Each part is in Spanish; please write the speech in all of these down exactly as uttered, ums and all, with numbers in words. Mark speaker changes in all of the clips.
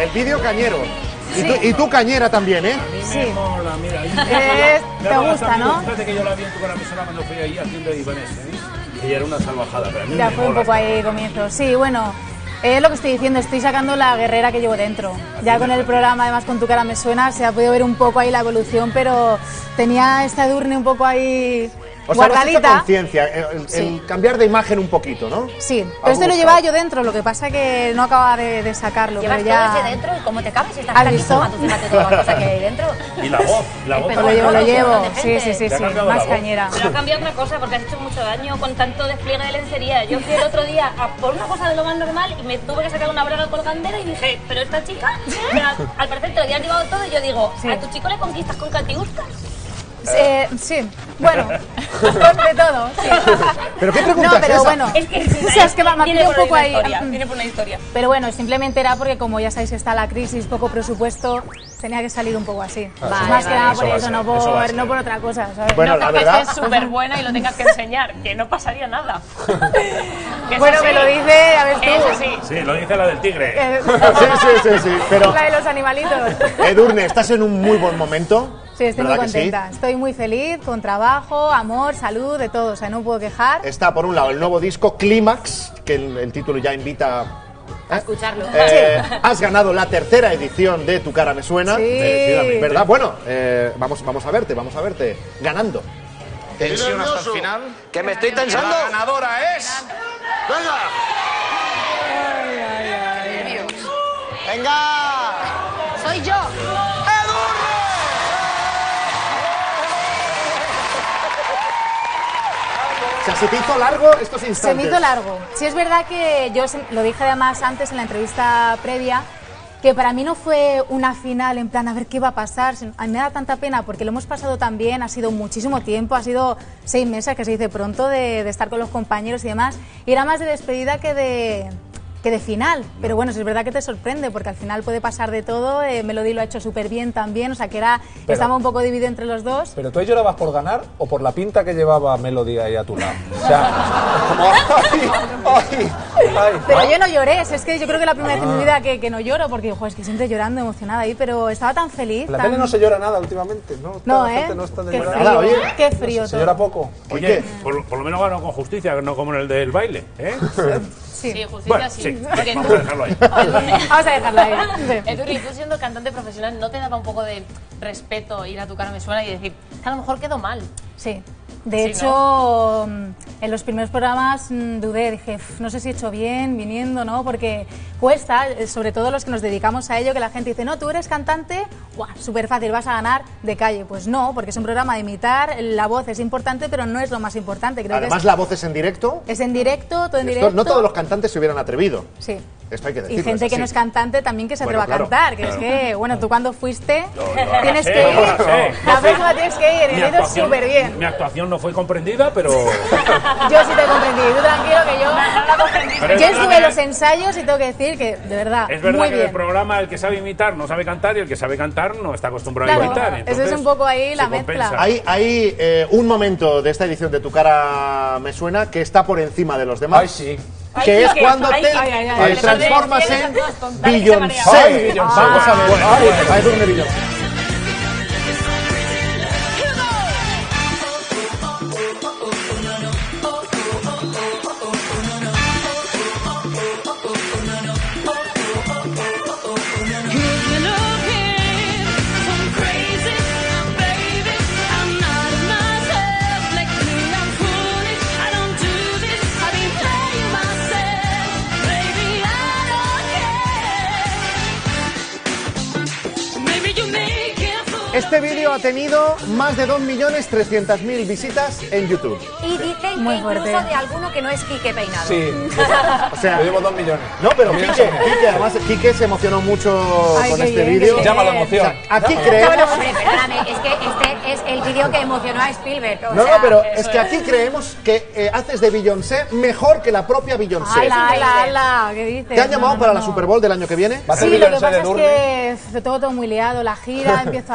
Speaker 1: el vídeo cañero. Y, sí. tú, y tú cañera también, ¿eh?
Speaker 2: Sí. Mola, mira,
Speaker 3: eh, te gusta, ¿no?
Speaker 2: Fíjate que yo la vi en tu cara me sonaba cuando fui ahí haciendo Ibanez, ¿eh? Ella era una salvajada, pero a mí
Speaker 3: ya
Speaker 2: me
Speaker 3: fue un poco ahí comienzo. Sí, bueno, es eh, lo que estoy diciendo, estoy sacando la guerrera que llevo dentro. Ya con el programa, además con tu cara me suena, se ha podido ver un poco ahí la evolución, pero tenía esta Edurne un poco ahí...
Speaker 1: O sea,
Speaker 3: guardadita.
Speaker 1: Conciencia, el, sí. el cambiar de imagen un poquito, ¿no?
Speaker 3: Sí, pero este lo llevaba yo dentro, lo que pasa que no acababa de, de sacarlo.
Speaker 4: Llevas
Speaker 3: pero ya...
Speaker 4: todo ese dentro y cómo te cabes si estás
Speaker 3: ¿Has visto?
Speaker 4: Tú fíjate todas las cosas que hay dentro.
Speaker 2: Y la voz, la voz.
Speaker 3: Lo llevo, lo llevo, sí, sí, sí, sí, más cañera.
Speaker 5: Pero ha cambiado una cosa, porque has hecho mucho daño con tanto despliegue de lencería. Yo fui el otro día a por una cosa de lo más normal y me tuve que sacar una braga colgandera y dije, pero esta chica, o sea, al parecer te lo habían llevado todo y yo digo, sí. ¿A tu chico le conquistas con catiuscas?
Speaker 3: Eh, sí, bueno, de todo, sí.
Speaker 1: ¿Pero qué preguntas
Speaker 3: No, pero
Speaker 1: esa?
Speaker 3: bueno,
Speaker 5: es que,
Speaker 3: o sea, es que me ha pillado un poco ahí.
Speaker 5: Historia, viene por una historia.
Speaker 3: Pero bueno, simplemente era porque como ya sabéis que está la crisis, poco presupuesto, tenía que salir un poco así.
Speaker 4: Vale,
Speaker 3: Más
Speaker 4: vale,
Speaker 3: que nada
Speaker 4: eso
Speaker 3: por
Speaker 4: va
Speaker 3: eso,
Speaker 4: ser,
Speaker 3: no
Speaker 4: eso
Speaker 3: por, no por otra cosa, ¿sabes?
Speaker 1: Bueno,
Speaker 5: no,
Speaker 1: la
Speaker 5: porque
Speaker 1: verdad...
Speaker 5: es súper buena y lo tengas que enseñar, que no pasaría nada.
Speaker 3: Bueno, me lo dice, a ver tú.
Speaker 5: Eso sí.
Speaker 2: Sí, lo dice la del tigre.
Speaker 3: Eh,
Speaker 1: Sí, sí, sí, sí, pero...
Speaker 3: La de los animalitos.
Speaker 1: Edurne, estás en un muy buen momento.
Speaker 3: Sí, estoy muy
Speaker 1: ¿verdad que
Speaker 3: contenta.
Speaker 1: sí?
Speaker 3: Estoy muy feliz, con trabajo, amor, salud, de todo. O sea, no puedo quejar.
Speaker 1: Está, por un lado, el nuevo disco Clímax, que el, el título ya invita...
Speaker 4: A escucharlo.
Speaker 1: Eh, has ganado la tercera edición de Tu cara me suena.
Speaker 3: Sí.
Speaker 1: ¿Verdad? Bueno, eh, vamos, vamos a verte, vamos a verte. Ganando.
Speaker 6: Tensión hasta el final.
Speaker 7: Que me estoy tensando.
Speaker 6: La ganadora es... ¡Venga!
Speaker 7: ¡Venga!
Speaker 4: Soy yo.
Speaker 1: O sea, ¿se te hizo largo estos instantes?
Speaker 3: Se me hizo largo. Sí, es verdad que yo lo dije además antes en la entrevista previa, que para mí no fue una final en plan a ver qué va a pasar. A mí me da tanta pena porque lo hemos pasado tan bien, ha sido muchísimo tiempo, ha sido seis meses, que se dice pronto, de, de estar con los compañeros y demás. Y era más de despedida que de... que de final, pero bueno, es verdad que te sorprende porque al final puede pasar de todo. eh, Melody lo ha hecho súper bien también, o sea que era,
Speaker 8: pero,
Speaker 3: estaba un poco dividido entre los dos.
Speaker 8: ¿Pero tú llorabas por ganar o por la pinta que llevaba Melody ahí a tu lado? O sea, como, ay, ay, ay,
Speaker 3: pero
Speaker 8: ¿no?
Speaker 3: yo no lloré, es que yo creo que la primera vez en mi vida que, que no lloro, porque joder, es que siempre llorando, emocionada ahí, pero estaba tan feliz.
Speaker 8: En la
Speaker 3: tan...
Speaker 8: tele no se llora nada últimamente, ¿no?
Speaker 3: No,
Speaker 8: La
Speaker 3: ¿eh?
Speaker 8: gente no está de
Speaker 3: Qué
Speaker 8: llorar.
Speaker 3: frío,
Speaker 1: Nada, oye.
Speaker 3: qué frío
Speaker 8: Se
Speaker 3: todo.
Speaker 8: llora poco.
Speaker 2: Oye, por, por lo menos ganó con justicia, no como en el del baile, ¿eh?
Speaker 3: Sí,
Speaker 5: Sí, justicia
Speaker 2: Bueno,
Speaker 5: sí.
Speaker 2: sí,
Speaker 5: Porque
Speaker 2: vamos a dejarlo ahí.
Speaker 3: vamos a dejarla ahí. Sí.
Speaker 5: Edurne, tú siendo cantante profesional, ¿no te daba un poco de respeto ir a Tu cara me suena y decir, a lo mejor quedó mal?
Speaker 3: Sí, de
Speaker 5: Sí,
Speaker 3: hecho,
Speaker 5: ¿no?
Speaker 3: en los primeros programas mmm, dudé, dije, no sé si he hecho bien viniendo, ¿no? Porque cuesta, sobre todo los que nos dedicamos a ello, que la gente dice, no, tú eres cantante, súper fácil, vas a ganar de calle. Pues no, porque es un programa de imitar, la voz es importante, pero no es lo más importante. Creo
Speaker 1: Además,
Speaker 3: que es,
Speaker 1: la voz es en directo.
Speaker 3: es en directo, todo en
Speaker 1: Esto,
Speaker 3: directo.
Speaker 1: no todos los cantantes se hubieran atrevido.
Speaker 3: Sí.
Speaker 1: Esto hay que decirlo.
Speaker 3: Y gente
Speaker 1: es
Speaker 3: que
Speaker 1: así.
Speaker 3: no es cantante también que se
Speaker 1: Bueno,
Speaker 3: atreva
Speaker 1: claro,
Speaker 3: a cantar, que
Speaker 1: claro.
Speaker 3: es que, bueno, tú cuando fuiste,
Speaker 2: Yo- yo ahora
Speaker 3: tienes
Speaker 2: sé,
Speaker 3: que ir,
Speaker 2: ahora sé.
Speaker 3: la próxima tienes que ir, y
Speaker 2: Mi
Speaker 3: lo hizo
Speaker 2: actuación-
Speaker 3: súper bien.
Speaker 2: Mi actuación no fue comprendida, pero...
Speaker 3: Yo sí te comprendí, tú tranquilo que yo...
Speaker 2: pero es
Speaker 3: Yo
Speaker 2: verdad
Speaker 3: estuve en
Speaker 2: que-
Speaker 3: los ensayos y tengo que decir que, de verdad,
Speaker 2: Es verdad
Speaker 3: muy
Speaker 2: que
Speaker 3: bien.
Speaker 2: el programa, el que sabe imitar no sabe cantar y el que sabe cantar no está acostumbrado
Speaker 3: Claro,
Speaker 2: a imitar.
Speaker 3: eso
Speaker 2: Entonces,
Speaker 3: es un poco ahí la
Speaker 2: se
Speaker 3: mezcla.
Speaker 2: compensa.
Speaker 1: Hay, hay eh, un momento de esta edición de Tu cara me suena que está por encima de los demás.
Speaker 8: Ay, sí.
Speaker 1: Que
Speaker 5: Ay,
Speaker 1: es
Speaker 5: que-
Speaker 1: cuando
Speaker 5: ay,
Speaker 1: te
Speaker 5: ay,
Speaker 3: ay,
Speaker 1: eh,
Speaker 3: ay,
Speaker 1: transformas
Speaker 5: ay,
Speaker 1: en
Speaker 5: ay, ay, ay,
Speaker 1: Beyoncé.
Speaker 8: Ay, Beyoncé.
Speaker 1: Vamos a ver.
Speaker 8: Bueno,
Speaker 1: Ay,
Speaker 8: bueno.
Speaker 1: ay, Edurne Beyoncé. Este vídeo ha tenido más de dos millones trescientas mil visitas en YouTube.
Speaker 4: Y dicen
Speaker 3: Muy
Speaker 4: que incluso
Speaker 3: fuerte.
Speaker 4: de alguno que no es Quique Peinado.
Speaker 8: Sí.
Speaker 1: O sea,
Speaker 8: Le dimos dos millones.
Speaker 1: no, pero Quique, Quique, además Quique se emocionó mucho
Speaker 3: Ay,
Speaker 1: con
Speaker 3: qué
Speaker 1: este
Speaker 3: bien,
Speaker 1: vídeo.
Speaker 3: qué
Speaker 8: Llama la
Speaker 1: O
Speaker 8: emoción.
Speaker 1: sea, aquí
Speaker 4: No,
Speaker 1: creemos...
Speaker 4: no, hombre, perdóname, es que este es el vídeo que emocionó a Spielberg. o
Speaker 1: No, no,
Speaker 4: sea,
Speaker 1: pero
Speaker 5: eso
Speaker 1: es que
Speaker 5: es.
Speaker 1: aquí creemos que eh, haces de Beyoncé mejor que la propia Beyoncé.
Speaker 3: ¡Hala, hala, hala! ¿Qué dices?
Speaker 1: ¿Te han llamado
Speaker 3: No, no,
Speaker 1: para
Speaker 3: no.
Speaker 1: la Super Bowl del año que viene?
Speaker 8: Va a hacer
Speaker 3: Sí, lo que
Speaker 8: Beyoncé
Speaker 3: pasa
Speaker 8: de
Speaker 3: es
Speaker 8: Edurne.
Speaker 3: que f- todo, todo muy liado, la gira empieza ahora,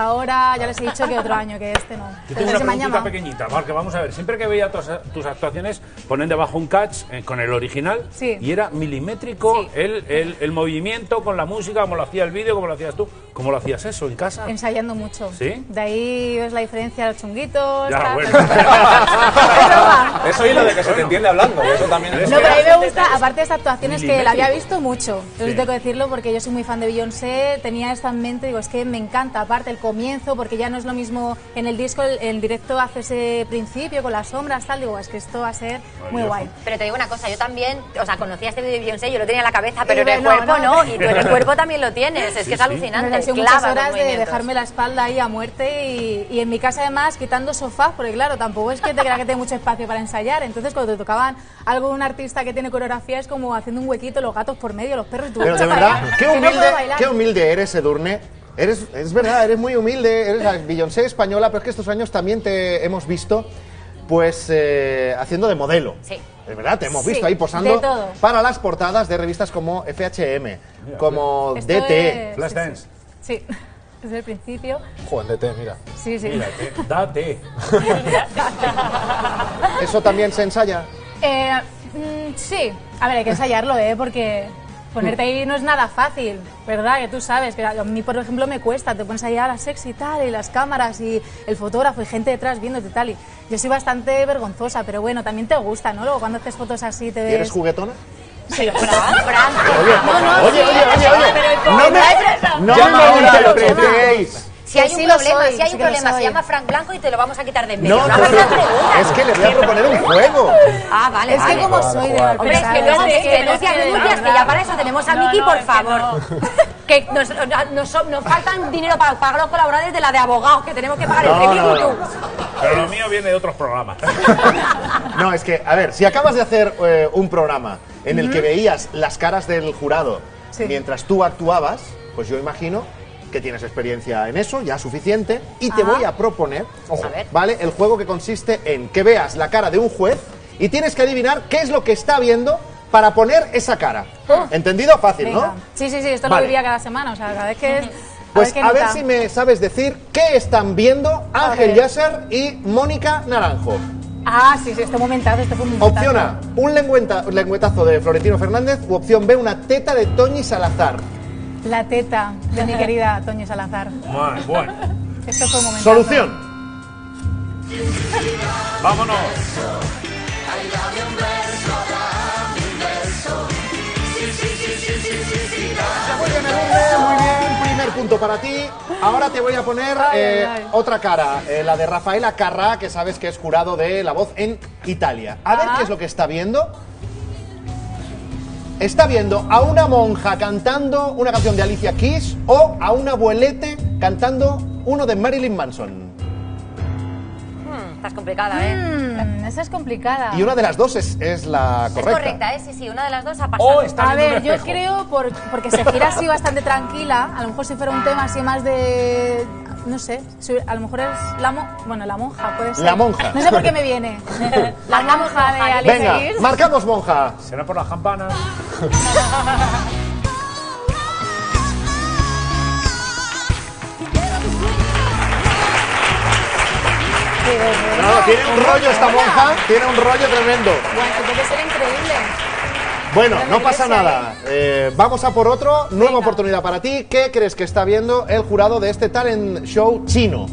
Speaker 3: ya, ya les he dicho que otro año, que este no.
Speaker 2: Yo tengo una preguntita pequeñita, porque vamos a ver, siempre que veía tus, tus actuaciones ponen debajo un catch eh, con el original
Speaker 3: sí.
Speaker 2: y era milimétrico
Speaker 3: sí.
Speaker 2: el, el, el movimiento con la música, como lo hacía el vídeo, como lo hacías tú. ¿Cómo lo hacías eso en casa?
Speaker 3: Ensayando mucho.
Speaker 2: ¿Sí?
Speaker 3: De ahí ves la diferencia de los chunguitos.
Speaker 2: Ya,
Speaker 3: tal,
Speaker 2: bueno.
Speaker 8: Eso y lo de que se te entiende hablando, eso también es...
Speaker 3: No, pero a mí me gusta, aparte de esta actuación, es que la había visto mucho. Entonces sí. tengo que decirlo porque yo soy muy fan de Beyoncé, tenía esto en mente, digo, es que me encanta, aparte el comienzo, porque ya no es lo mismo en el disco, el, el directo hace ese principio con las sombras, tal, digo, es que esto va a ser muy guay.
Speaker 4: Pero te digo una cosa, yo también, o sea, conocía este vídeo de Beyoncé, yo lo tenía en la cabeza, pero
Speaker 3: Sí,
Speaker 4: en el
Speaker 3: no,
Speaker 4: cuerpo no,
Speaker 3: no.
Speaker 4: y tú en el cuerpo también lo tienes, es
Speaker 2: Sí,
Speaker 4: que es
Speaker 2: sí.
Speaker 4: alucinante.
Speaker 3: Me han
Speaker 4: clava
Speaker 3: muchas horas
Speaker 4: los
Speaker 3: de
Speaker 4: movimientos.
Speaker 3: dejarme la espalda ahí a muerte y, y en mi casa además quitando sofás, porque claro, tampoco es que te crea que tenga mucho espacio para ensayar, entonces cuando te tocaban algo de un artista que tiene coreografía es como haciendo un huequito, los gatos por medio, los perros y tú.
Speaker 1: Pero de verdad, qué
Speaker 3: que no
Speaker 1: humilde,
Speaker 3: puedo bailar.
Speaker 1: qué humilde eres, Edurne. Eres, es verdad, eres muy humilde, eres la Beyoncé española, pero es que estos años también te hemos visto pues eh, haciendo de modelo.
Speaker 4: Sí.
Speaker 1: Es verdad, te hemos
Speaker 3: Sí,
Speaker 1: visto ahí
Speaker 3: de
Speaker 1: posando
Speaker 3: todo.
Speaker 1: para las portadas de revistas como F H M, como
Speaker 3: Esto
Speaker 1: D T.
Speaker 3: es-
Speaker 2: Flashdance.
Speaker 3: Sí, sí. Desde el principio.
Speaker 8: Joder, de té, mira.
Speaker 3: Sí, sí.
Speaker 2: Mira, eh, date.
Speaker 1: ¿Eso también se ensaya?
Speaker 3: Eh, mm, sí, a ver, hay que ensayarlo, ¿eh? Porque ponerte ahí no es nada fácil, ¿verdad? Que tú sabes, que a mí, por ejemplo, me cuesta, te pones ahí a la sexy y tal, y las cámaras, y el fotógrafo, y gente detrás viéndote y tal, y yo soy bastante vergonzosa, pero bueno, también te gusta, ¿no? Luego cuando haces fotos así te ves...
Speaker 1: ¿Y eres juguetona?
Speaker 3: Sí,
Speaker 4: Fran, Fran,
Speaker 3: no, no,
Speaker 1: Oye,
Speaker 3: sí,
Speaker 1: oye, oye, oye, no me, no
Speaker 8: Llama
Speaker 1: me
Speaker 8: ahora a los
Speaker 1: malinterpretéis.
Speaker 4: si hay
Speaker 3: Que
Speaker 4: un
Speaker 3: sí lo
Speaker 4: problema,
Speaker 3: soy,
Speaker 4: si hay
Speaker 3: sí
Speaker 4: un
Speaker 3: que lo
Speaker 4: problema, se
Speaker 3: soy.
Speaker 4: llama Frank Blanco y te lo vamos a quitar de en medio.
Speaker 1: No,
Speaker 4: No
Speaker 1: no,
Speaker 4: hagas
Speaker 1: no,
Speaker 4: más preguntas.
Speaker 1: es que le voy a proponer un juego.
Speaker 4: Ah, vale,
Speaker 3: Es que
Speaker 4: vale.
Speaker 3: como
Speaker 8: Jugar,
Speaker 3: soy de
Speaker 8: jugar.
Speaker 4: Hombre, es que
Speaker 3: malpensada,
Speaker 4: luego
Speaker 3: es
Speaker 4: de
Speaker 3: que-
Speaker 4: denuncias,
Speaker 3: es que-
Speaker 4: denuncias, que ya para eso tenemos a
Speaker 5: No,
Speaker 4: Miki,
Speaker 5: no,
Speaker 4: por
Speaker 5: es que
Speaker 4: favor.
Speaker 5: no.
Speaker 4: Que nos, nos, nos faltan dinero para pagar los colaboradores de la de abogados, que tenemos que pagar
Speaker 1: No,
Speaker 4: entre
Speaker 1: no,
Speaker 4: Miki y
Speaker 1: no.
Speaker 4: tú.
Speaker 2: Pero lo mío viene de otros programas.
Speaker 1: No, es que, a ver, si acabas de hacer eh, un programa en el que veías las caras del jurado
Speaker 3: Sí.
Speaker 1: mientras tú actuabas, pues yo imagino que tienes experiencia en eso, ya suficiente, y te
Speaker 3: Ah.
Speaker 1: voy a proponer,
Speaker 4: A ver.
Speaker 1: ¿vale? El juego que consiste en que veas la cara de un juez y tienes que adivinar qué es lo que está viendo para poner esa cara. ¿Entendido? Fácil,
Speaker 3: Venga.
Speaker 1: ¿no?
Speaker 3: Sí, sí, sí, esto
Speaker 1: Vale.
Speaker 3: lo vivía cada semana, o sea, cada vez que es...
Speaker 1: Pues
Speaker 3: qué
Speaker 1: a ver
Speaker 3: nota.
Speaker 1: si me sabes decir qué están viendo Ángel
Speaker 3: ver.
Speaker 1: Yasser y Mónica Naranjo.
Speaker 3: Ah, sí, sí, este momentazo, este fue un momentazo.
Speaker 1: Opción A, un lengüeta- lengüetazo de Florentino Fernández, u opción B, una teta de Toñi Salazar.
Speaker 3: La teta de mi querida Toñi Salazar.
Speaker 2: Bueno, bueno.
Speaker 3: Esto fue un momento.
Speaker 1: Solución.
Speaker 2: Vámonos.
Speaker 1: Muy bien, Edurne, muy bien, primer punto para ti. Ahora te voy a poner
Speaker 3: Ay,
Speaker 1: eh,
Speaker 3: ay, ay.
Speaker 1: otra cara, eh, la de Rafaela Carrà, que sabes que es jurado de La Voz en Italia. A ver
Speaker 3: Ajá.
Speaker 1: qué es lo que está viendo. Está viendo a una monja cantando una canción de Alicia Keys o a un abuelete cantando uno de Marilyn Manson.
Speaker 4: Hmm, estás complicada, ¿eh?
Speaker 3: Mm, esa es complicada.
Speaker 1: Y una de las dos es, es la
Speaker 4: Es
Speaker 1: correcta.
Speaker 4: correcta, ¿eh? Sí, sí, una de las dos ha pasado.
Speaker 2: Oh, está
Speaker 3: A
Speaker 2: viendo
Speaker 3: ver,
Speaker 2: un
Speaker 3: yo
Speaker 2: espejo.
Speaker 3: creo, por, porque se gira así bastante tranquila, a lo mejor si fuera un tema así más de... No sé, si- a lo mejor es la, mo- bueno, la monja, puede ser.
Speaker 1: La monja.
Speaker 3: No sé por qué me viene. La monja de Alicia
Speaker 1: Venga,
Speaker 3: Keys.
Speaker 1: marcamos monja.
Speaker 2: Será por las campanas.
Speaker 1: No, tiene un rollo esta monja, tiene un rollo tremendo.
Speaker 3: Bueno, tiene que ser increíble.
Speaker 1: Bueno,
Speaker 3: Pero
Speaker 1: no
Speaker 3: la
Speaker 1: pasa
Speaker 3: iglesia,
Speaker 1: nada. Eh, vamos a por otro. Nueva
Speaker 3: Venga.
Speaker 1: oportunidad para ti. ¿Qué crees que está viendo el jurado de este talent show chino?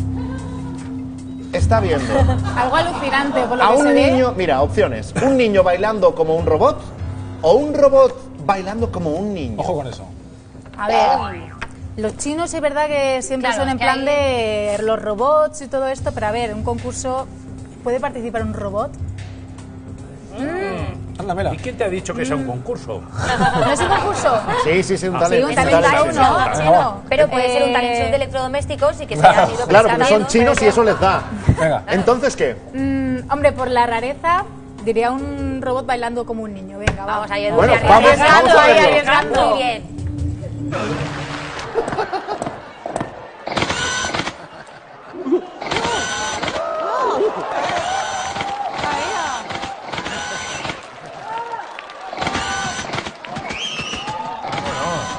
Speaker 1: Está viendo
Speaker 3: Algo alucinante, por lo
Speaker 1: a
Speaker 3: que se
Speaker 1: un
Speaker 3: ve.
Speaker 1: niño, mira, opciones. Un niño bailando como un robot o un robot bailando como un niño.
Speaker 8: Ojo con eso.
Speaker 3: A ver, los chinos es verdad que siempre
Speaker 4: Claro,
Speaker 3: son en
Speaker 4: que
Speaker 3: plan
Speaker 4: hay-
Speaker 3: de los robots y todo esto, pero a ver, un concurso, ¿puede participar un robot?
Speaker 8: Anda, mira.
Speaker 2: ¿Y quién te ha dicho que sea un concurso?
Speaker 3: ¿No es un concurso?
Speaker 1: Sí, sí, sí, un
Speaker 2: Ah,
Speaker 1: talent,
Speaker 3: Sí, un
Speaker 1: un
Speaker 3: talent
Speaker 1: talent
Speaker 3: show,
Speaker 1: show, sí,
Speaker 3: ¿no?
Speaker 1: sí.
Speaker 3: Chino.
Speaker 4: Pero puede ser un talent show
Speaker 3: Eh,
Speaker 4: de electrodomésticos y que se hayan ido
Speaker 1: Claro, porque son
Speaker 4: pensando,
Speaker 1: chinos y eso les da.
Speaker 8: Venga.
Speaker 1: Entonces, ¿qué?
Speaker 3: mm, hombre, por la rareza, diría un robot bailando como un niño. Venga,
Speaker 4: Vamos ahí,
Speaker 1: Bueno,
Speaker 4: Edu,
Speaker 1: vamos,
Speaker 4: arriesgando,
Speaker 1: vamos a
Speaker 4: ahí,
Speaker 1: verlo.
Speaker 4: arriesgando. Muy bien.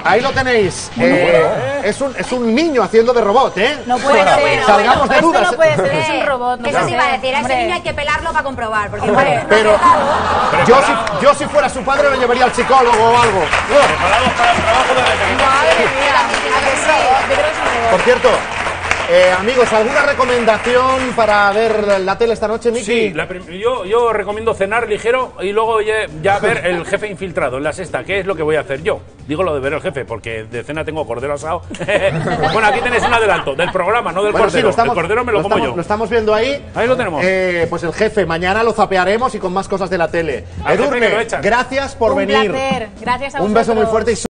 Speaker 1: ahí lo tenéis. Eh, es, un, es un niño haciendo de robot, ¿eh?
Speaker 3: No puede
Speaker 4: Bueno,
Speaker 3: ser.
Speaker 4: bueno,
Speaker 1: Salgamos de
Speaker 3: Esto
Speaker 1: dudas.
Speaker 3: no puede ser, es un robot. No
Speaker 4: Eso
Speaker 3: puede
Speaker 4: sí iba a
Speaker 3: ser.
Speaker 4: decir, a ese
Speaker 3: Hombre.
Speaker 4: niño hay que pelarlo para comprobar, porque igual es
Speaker 1: Pero yo si, yo si fuera su padre lo llevaría al psicólogo o algo.
Speaker 2: Preparados para el trabajo de detective.
Speaker 3: Madre mía, ¿a que sí? Yo creo que es un robot.
Speaker 1: Por cierto, eh, amigos, ¿alguna recomendación para ver la tele esta noche, Miki?
Speaker 2: Sí, la prim- yo, yo recomiendo cenar ligero y luego ya, ya ver El jefe infiltrado en la sexta, que es lo que voy a hacer yo. Digo lo de ver el jefe, porque de cena tengo cordero asado. Bueno, aquí tenéis un adelanto del programa, no del
Speaker 1: Bueno, sí,
Speaker 2: cordero.
Speaker 1: lo estamos,
Speaker 2: el cordero me lo,
Speaker 1: lo
Speaker 2: como
Speaker 1: estamos,
Speaker 2: yo.
Speaker 1: lo estamos viendo ahí.
Speaker 2: Ahí lo tenemos.
Speaker 1: Eh, pues el jefe, mañana lo zapearemos y con más cosas de la tele.
Speaker 2: Al jefe que lo
Speaker 1: Edurne,
Speaker 2: echan.
Speaker 1: gracias por
Speaker 3: Un
Speaker 1: venir.
Speaker 3: placer. Gracias a
Speaker 1: Un beso muy
Speaker 3: vosotros.
Speaker 1: fuerte y